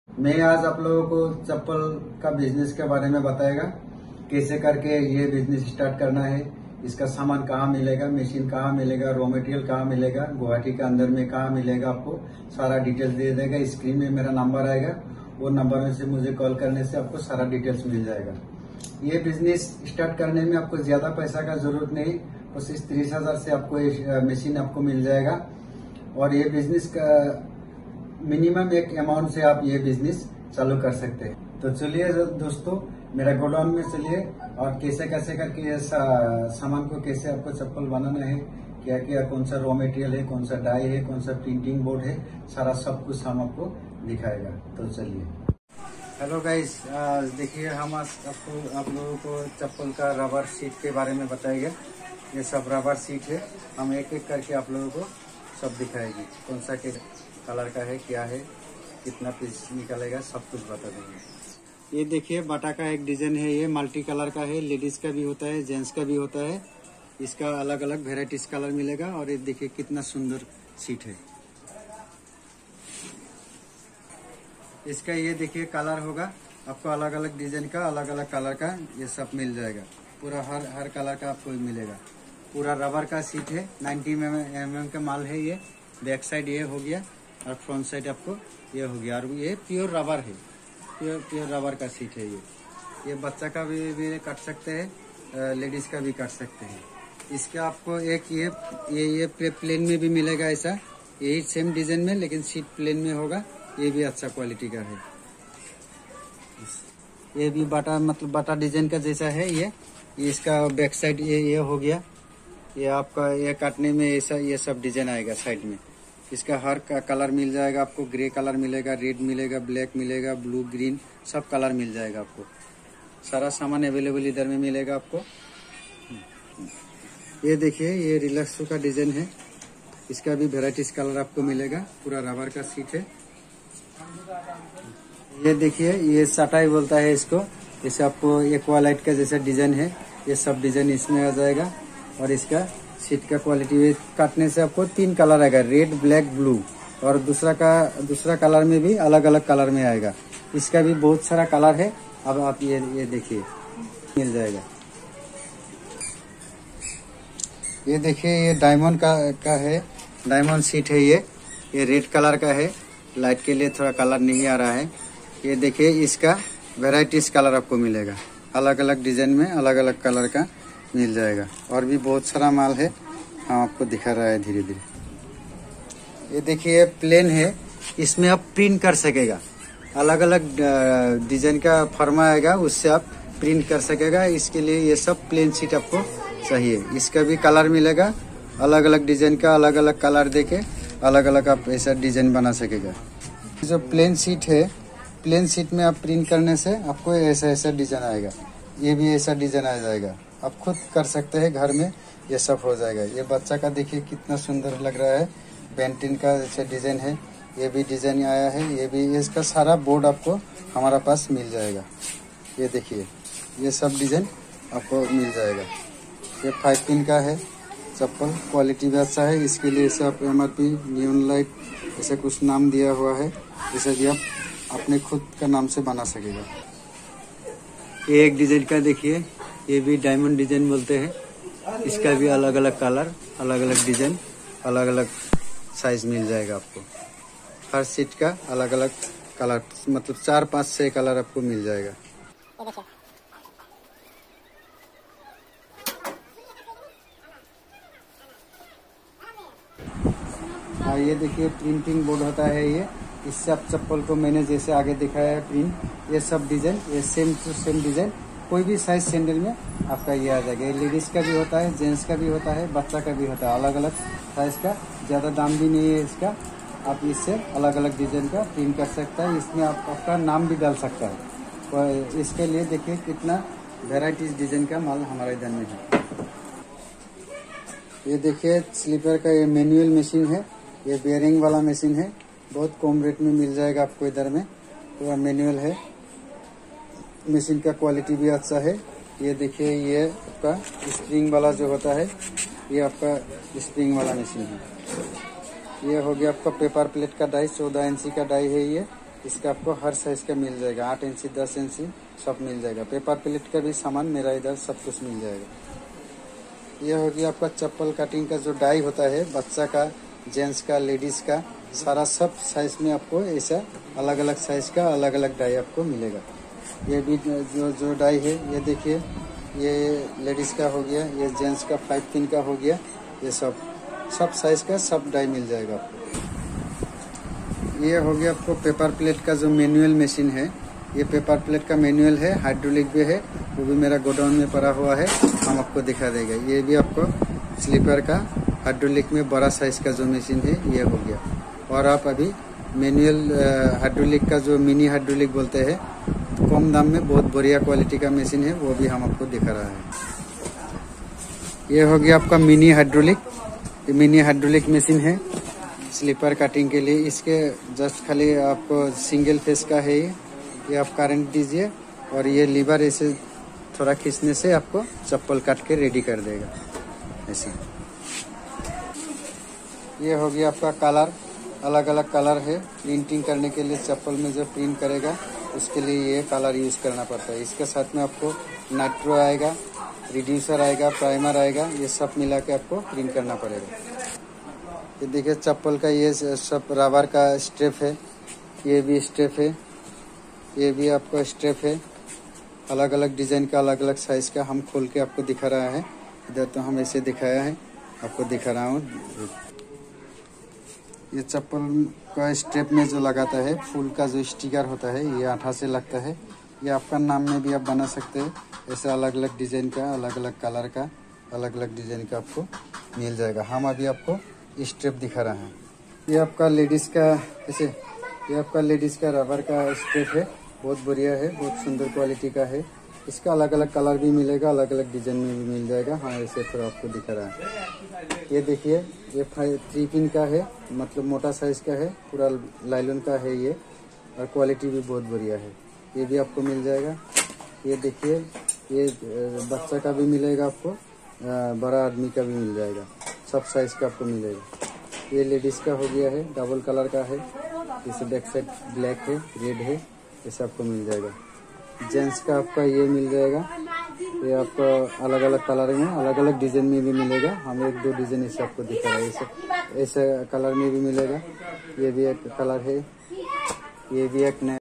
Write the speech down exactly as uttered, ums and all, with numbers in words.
मैं आज आप लोगों को चप्पल का बिजनेस के बारे में बताएगा, कैसे करके ये बिजनेस स्टार्ट करना है, इसका सामान कहाँ मिलेगा, मशीन कहाँ मिलेगा, रॉ मटेरियल कहाँ मिलेगा, गुवाहाटी के अंदर में कहाँ मिलेगा, आपको सारा डिटेल्स दे देगा। स्क्रीन में मेरा नंबर आएगा, वो नंबर में से मुझे कॉल करने से आपको सारा डिटेल्स मिल जाएगा। ये बिजनेस स्टार्ट करने में आपको ज्यादा पैसा का जरूरत नहीं, बस इस तीस हजार से आपको मशीन आपको मिल जाएगा। और ये बिजनेस का मिनिमम एक अमाउंट से आप ये बिजनेस चालू कर सकते हैं। तो चलिए दोस्तों, मेरा गोडाउन में चलिए और कैसे कैसे करके ये सामान को कैसे आपको चप्पल बनाना है, क्या क्या कौन सा रॉ मटेरियल है, कौन सा डाई है, कौन सा प्रिंटिंग बोर्ड है, सारा सब कुछ हम आपको दिखाएगा। तो चलिए। हेलो गाइस, देखिए हम आज आपको आप लोगों को चप्पल का रबर सीट के बारे में बताएंगे। ये सब रबर सीट है, हम एक एक करके आप लोगों को सब दिखाएगी, कौन सा के कलर का है, क्या है, कितना पीस निकलेगा, सब कुछ बता देंगे। ये देखिए बाटा का एक डिजाइन है, ये मल्टी कलर का है, लेडीज का भी होता है, जेंट्स का भी होता है। इसका अलग अलग वेराइटीज कलर मिलेगा। और ये देखिए कितना सुंदर सीट है। इसका ये देखिए कलर होगा, आपको अलग अलग डिजाइन का अलग अलग कलर का ये सब मिल जाएगा। पूरा हर हर कलर का आपको मिलेगा। पूरा रबर का सीट है, नाइन्टी एम एम का माल है। ये बैक साइड ये हो गया और फ्रंट साइड आपको ये हो गया। और ये प्योर रबर है, प्योर प्योर रबर का सीट है। ये ये बच्चा का भी, भी काट सकते हैं, लेडीज का भी काट सकते हैं। इसका आपको एक ये ये ये प्लेन में भी मिलेगा, ऐसा यही सेम डिजाइन में, लेकिन सीट प्लेन में होगा। ये भी अच्छा क्वालिटी का है। ये भी बाटा मतलब बाटा डिजाइन का जैसा है। ये इसका बैक साइड ये ये हो गया। ये आपका ये काटने में ऐसा ये सब डिजाइन आएगा साइड में। इसका हर का कलर मिल जाएगा आपको। ग्रे कलर मिलेगा, रेड मिलेगा, ब्लैक मिलेगा, ब्लू, ग्रीन, सब कलर मिल जाएगा आपको। सारा सामान अवेलेबल इधर में मिलेगा आपको। ये देखिए ये रिलैक्सो का डिजाइन है। इसका भी वेराइटीज कलर आपको मिलेगा। पूरा रबर का सीट है। ये देखिए ये सटाई बोलता है इसको। इसे आपको एक्वालाइट का जैसा डिजाइन है, ये सब डिजाइन इसमें आ जाएगा। और इसका सीट का क्वालिटी काटने से आपको तीन कलर आएगा, रेड, ब्लैक, ब्लू। और दूसरा का दूसरा कलर में भी अलग अलग कलर में आएगा। इसका भी बहुत सारा कलर है। अब आप ये ये देखिए मिल जाएगा। ये देखिए ये डायमंड का का है, डायमंड सीट है। ये ये रेड कलर का है, लाइट के लिए थोड़ा कलर नहीं आ रहा है। ये देखिए इसका वेराइटीज कलर आपको मिलेगा। अलग अलग डिजाइन में अलग अलग कलर का मिल जाएगा। और भी बहुत सारा माल है, हम आपको दिखा रहा है धीरे धीरे। ये देखिए प्लेन है, इसमें आप प्रिंट कर सकेगा। अलग अलग डिजाइन का फॉर्मा आएगा, उससे आप प्रिंट कर सकेगा। इसके लिए ये सब प्लेन सीट आपको चाहिए। इसका भी कलर मिलेगा, अलग अलग डिजाइन का अलग अलग कलर देके अलग अलग आप ऐसा डिजाइन बना सकेगा। जो प्लेन सीट है, प्लेन सीट में आप प्रिंट करने से आपको ऐसा ऐसा डिजाइन आएगा। ये भी ऐसा डिजाइन आ जाएगा। आप खुद कर सकते हैं घर में, ये सब हो जाएगा। ये बच्चा का देखिए कितना सुंदर लग रहा है, बेंटिन का जैसे डिजाइन है। ये भी डिजाइन आया है। ये भी इसका सारा बोर्ड आपको हमारा पास मिल जाएगा। ये देखिए ये सब डिजाइन आपको मिल जाएगा। ये फाइव पिन का है चप्पल, क्वालिटी भी अच्छा है। इसके लिए इसे आप M R P, neon light ऐसे कुछ नाम दिया हुआ है। इसे भी आप अपने खुद का नाम से बना सकेगा। ये एक डिजाइन का देखिए, ये भी डायमंड डिजाइन बोलते हैं। इसका भी अलग अलग कलर, अलग अलग डिजाइन, अलग अलग साइज मिल जाएगा आपको। हर सीट का अलग अलग कलर, मतलब चार पांच छह कलर आपको मिल जाएगा। हाँ ये देखिए प्रिंटिंग बोर्ड होता है। ये इससे आप चप्पल को मैंने जैसे आगे दिखाया है प्रिंट, ये सब डिजाइन, ये सेम टू सेम डिजाइन, कोई भी साइज सैंडल में आपका ये आ जाएगा। ये लेडीज का भी होता है, जेंट्स का भी होता है, बच्चा का भी होता है। अलग अलग साइज का, ज़्यादा दाम भी नहीं है इसका। आप इससे अलग अलग डिजाइन का प्रिंट कर सकता है। इसमें आप आपका नाम भी डाल सकता है। तो इसके लिए देखिए कितना वेराइटीज डिजाइन का माल हमारे इधर में है। ये देखिए स्लीपर का ये मैनुअल मशीन है। ये बेयरिंग वाला मशीन है, बहुत कम रेट में मिल जाएगा आपको इधर में। पूरा मैनुअल है। मशीन का क्वालिटी भी अच्छा है। ये देखिए ये आपका स्प्रिंग वाला जो होता है, ये आपका स्प्रिंग वाला मशीन है। ये हो गया आपका पेपर प्लेट का डाई, चौदह इंची का डाई है ये। इसका आपको हर साइज का मिल जाएगा, आठ इंची दस इंची सब मिल जाएगा। पेपर प्लेट का भी सामान मेरा इधर सब कुछ मिल जाएगा। ये हो गया आपका चप्पल कटिंग का जो डाई होता है, बच्चा का, जेंट्स का, लेडीज का, सारा सब साइज में आपको ऐसा अलग अलग साइज का अलग अलग डाई आपको मिलेगा। ये भी जो जो डाई है ये देखिए, ये लेडीज का हो गया, ये जेंट्स का फाइव पिन का हो गया, ये सब सब साइज का सब डाई मिल जाएगा आपको। ये हो गया आपको पेपर प्लेट का जो मैनुअल मशीन है, ये पेपर प्लेट का मैनुअल है, हाइड्रोलिक भी है, वो भी मेरा गोडाउन में पड़ा हुआ है, हम आपको दिखा देगा। ये भी आपको स्लीपर का हाइड्रोलिक में बड़ा साइज का जो मशीन है ये हो गया। और आप अभी मैनुअल हाइड्रोलिक का जो मिनी हाइड्रोलिक बोलते हैं, कम दाम में बहुत बढ़िया क्वालिटी का मशीन है, वो भी हम आपको दिखा रहा है। ये हो गया आपका मिनी हाइड्रोलिक, ये मिनी हाइड्रोलिक मशीन है स्लीपर कटिंग के लिए। इसके जस्ट खाली आपको सिंगल फेस का है, ये ये आप करंट दीजिए और ये लीवर ऐसे थोड़ा खींचने से आपको चप्पल काट के रेडी कर देगा ऐसे। ये हो गया आपका कलर, अलग अलग कलर है प्रिंटिंग करने के लिए। चप्पल में जो प्रिंट करेगा उसके लिए ये कलर यूज करना पड़ता है। इसके साथ में आपको नाइट्रो आएगा, रिड्यूसर आएगा, प्राइमर आएगा, ये सब मिला के आपको प्रिंट करना पड़ेगा। ये देखिए चप्पल का ये सब रबर का स्ट्रेप है, ये भी स्ट्रेप है, ये भी आपका स्ट्रेप है, अलग अलग डिजाइन का, अलग अलग साइज का। हम खोल के आपको दिखा रहा है, इधर तो हम ऐसे दिखाया है, आपको दिखा रहा हूँ। ये चप्पल का स्ट्रेप में जो लगाता है, फूल का जो स्टिकर होता है, ये आठा से लगता है। ये आपका नाम में भी आप बना सकते हैं, ऐसे अलग अलग डिजाइन का, अलग अलग कलर का, अलग अलग डिजाइन का आपको मिल जाएगा। हम अभी आपको स्ट्रेप दिखा रहे हैं। ये आपका लेडीज का ऐसे, ये आपका लेडीज का रबर का स्ट्रेप है, बहुत बढ़िया है, बहुत सुंदर क्वालिटी का है। इसका अलग अलग कलर भी मिलेगा, अलग अलग डिजाइन में भी मिल जाएगा। हाँ ऐसे थोड़ा आपको दिखा रहा है। ये देखिए, ये थ्री पिन का है, मतलब मोटा साइज का है, पूरा लाइलन का है ये, और क्वालिटी भी बहुत बढ़िया है। ये भी आपको मिल जाएगा। ये देखिए, ये बच्चा का भी मिलेगा आपको, बड़ा आदमी का भी मिल जाएगा, सब साइज का आपको मिलेगा। ये लेडीज का हो गया है, डबल कलर का है, जैसे बैक साइड ब्लैक है, रेड है, ये सब आपको मिल जाएगा। जेंट्स का आपका ये मिल जाएगा, ये आपको अलग अलग कलर में, अलग अलग डिजाइन में भी मिलेगा। हम एक दो डिजाइन इसे आपको दिखा रहे हैं, ऐसे ऐसे कलर में भी मिलेगा। ये भी एक कलर है, ये भी एक नया